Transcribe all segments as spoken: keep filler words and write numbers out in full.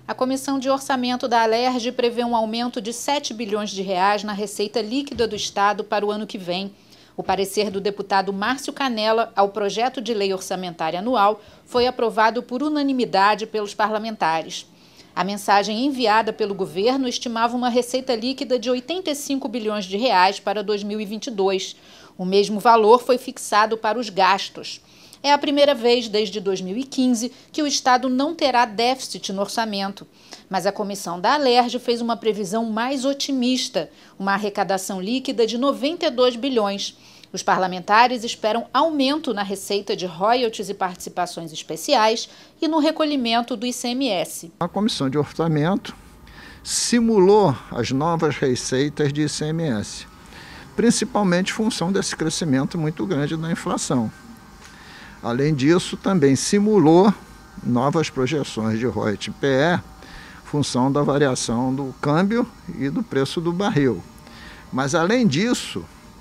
A Comissão de Orçamento da Alerj prevê um aumento de sete bilhões de reais na receita líquida do Estado para o ano que vem. O parecer do deputado Márcio Canella ao projeto de lei orçamentária anual foi aprovado por unanimidade pelos parlamentares. A mensagem enviada pelo governo estimava uma receita líquida de oitenta e cinco bilhões de reais para dois mil e vinte e dois. O mesmo valor foi fixado para os gastos. É a primeira vez desde dois mil e quinze que o Estado não terá déficit no orçamento. Mas a comissão da Alerj fez uma previsão mais otimista, uma arrecadação líquida de noventa e dois bilhões. Os parlamentares esperam aumento na receita de royalties e participações especiais e no recolhimento do I C M S. A Comissão de Orçamento simulou as novas receitas de I C M S, principalmente em função desse crescimento muito grande da inflação. Além disso, também simulou novas projeções de royalties P E, em função da variação do câmbio e do preço do barril. Mas, além disso,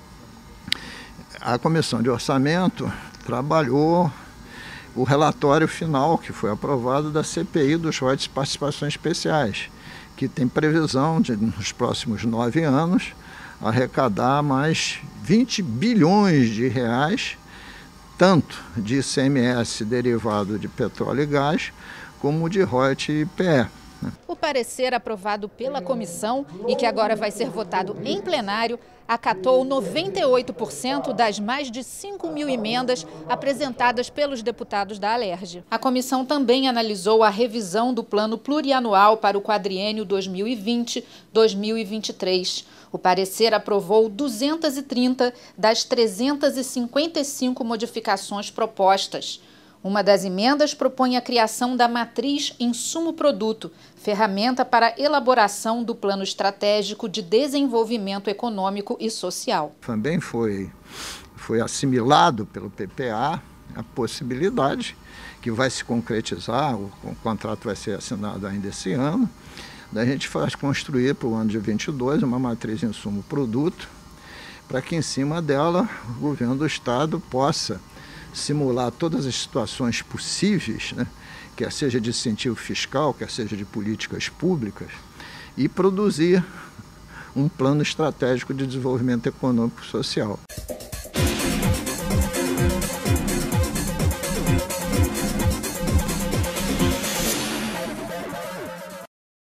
a Comissão de Orçamento trabalhou o relatório final, que foi aprovado da C P I dos royalties e participações especiais, que tem previsão de, nos próximos nove anos, arrecadar mais vinte bilhões de reais, tanto de I C M S derivado de petróleo e gás, como de royalties e P E. O parecer aprovado pela comissão e que agora vai ser votado em plenário acatou noventa e oito por cento das mais de cinco mil emendas apresentadas pelos deputados da Alerj. A comissão também analisou a revisão do plano plurianual para o quadriênio dois mil e vinte a dois mil e vinte e três. O parecer aprovou duzentas e trinta das trezentas e cinquenta e cinco modificações propostas. Uma das emendas propõe a criação da matriz insumo-produto, ferramenta para a elaboração do Plano Estratégico de Desenvolvimento Econômico e Social. Também foi, foi assimilado pelo P P A a possibilidade, que vai se concretizar, o, o contrato vai ser assinado ainda esse ano, da gente faz construir para o ano de vinte e dois uma matriz insumo-produto, para que em cima dela o governo do Estado possa simular todas as situações possíveis, né, quer seja de incentivo fiscal, quer seja de políticas públicas, e produzir um plano estratégico de desenvolvimento econômico e social.